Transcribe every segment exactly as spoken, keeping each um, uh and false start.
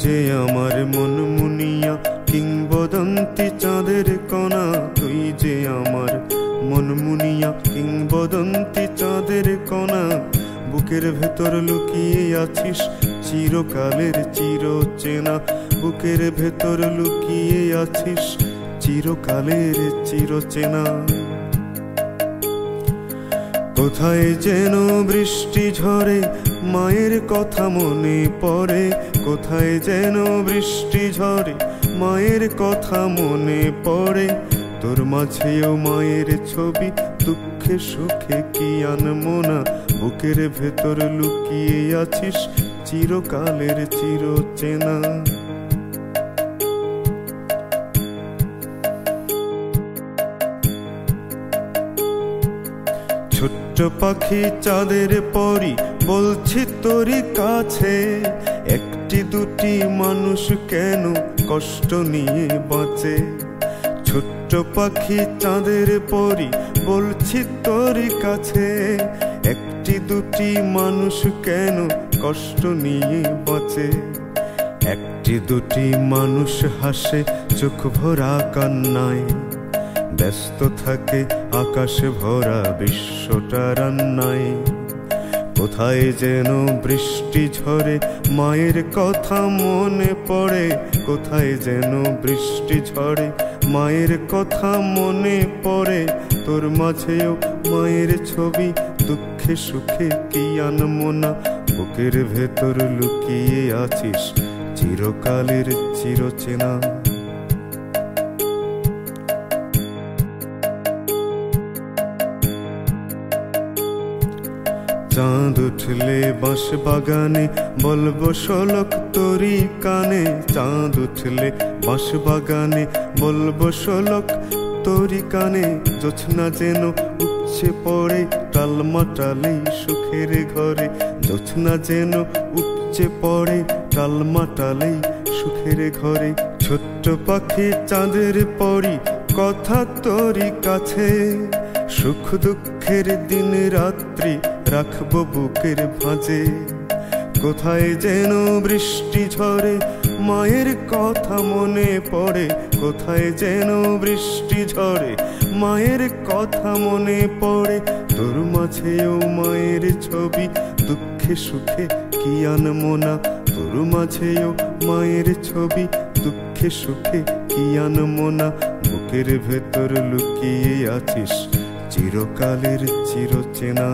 যে আমার মন মুনিয়া কিংবদন্তি চাঁদের কণা, তুই যে আমার মন মুনিয়া কিংবদন্তি চাঁদের কণা। বুকের ভেতর লুকিয়ে আছিস চিরকালের চিরচেনা, বুকের ভেতর লুকিয়ে আছিস চিরকালের চিরচেনা। কোথায় যেন বৃষ্টি ঝরে মায়ের কথা মনে পড়ে, কোথায় যেন বৃষ্টি ঝরে মায়ের কথা মনে পড়ে। তোর মাঝেও মায়ের ছবি, দুঃখে সুখে কি আনমো না। বুকের ভেতর লুকিয়ে আছিস চিরকালের চিরচেনা। ছোট্ট পাখি চাঁদের পরি বলছি তোরই কাছে, একটি দুটি মানুষ কেন কষ্ট নিয়ে বাঁচে। ছোট্ট পাখি চাঁদের পরি বলছি তোরই কাছে, একটি দুটি মানুষ কেন কষ্ট নিয়ে বাঁচে। একটি দুটি মানুষ হাসে চোখ ভরা কান্নায়, ব্যস্ত থাকে আকাশ ভরা বিশ্বটা রান্নায়। কোথায় যেন বৃষ্টি ঝরে মায়ের কথা মনে পড়ে, কোথায় যেন বৃষ্টি ঝরে মায়ের কথা মনে পড়ে। তোর মাঝেও মায়ের ছবি, দুঃখে সুখে কি আনমো না। বুকের ভেতর লুকিয়ে আছিস চিরকালের চিরচেনা। চাঁদ উঠলে বাঁশ বাগানে বলবো শোলক তোরি কানে, চাঁদ উঠলে বাঁশ বাগানে বলবো শোলক তোরি কানে। জোছনা যেন উপচে পড়ে টালমাটালেই সুখের ঘরে, জোছনা যেন উপচে পড়ে টালমাটালেই সুখের ঘরে। ছোট্ট পাখি চাঁদের পরি কথা তোরি কাছে, সুখ দুঃখের দিন রাত্রি রাখবো বুকের ভাঁজে। কোথায় যেন বৃষ্টি ঝরে মায়ের কথা মনে পড়ে, কোথায় যেন বৃষ্টি ঝরে মায়ের কথা মনে পড়ে। তোর মাঝেও মায়ের ছবি, দুঃখে সুখে কি আনমো না। তোর মাঝেও মায়ের ছবি, দুঃখে সুখে কি আনমো না। বুকের ভেতর লুকিয়ে আছিস চিরকালের চিরচেনা।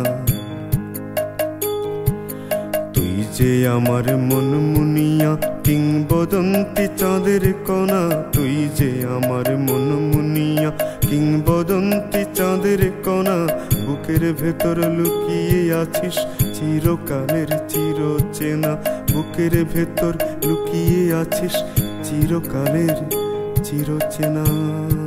তুই যে আমার মন মুনিয়া কিংবদন্তি চাঁদের কণা, তুই যে আমার মন মুনিয়া কিংবদন্তি চাঁদের কণা। বুকের ভেতর লুকিয়ে আছিস চিরকালের চিরচেনা, বুকের ভেতর লুকিয়ে আছিস চিরকালের চিরচেনা।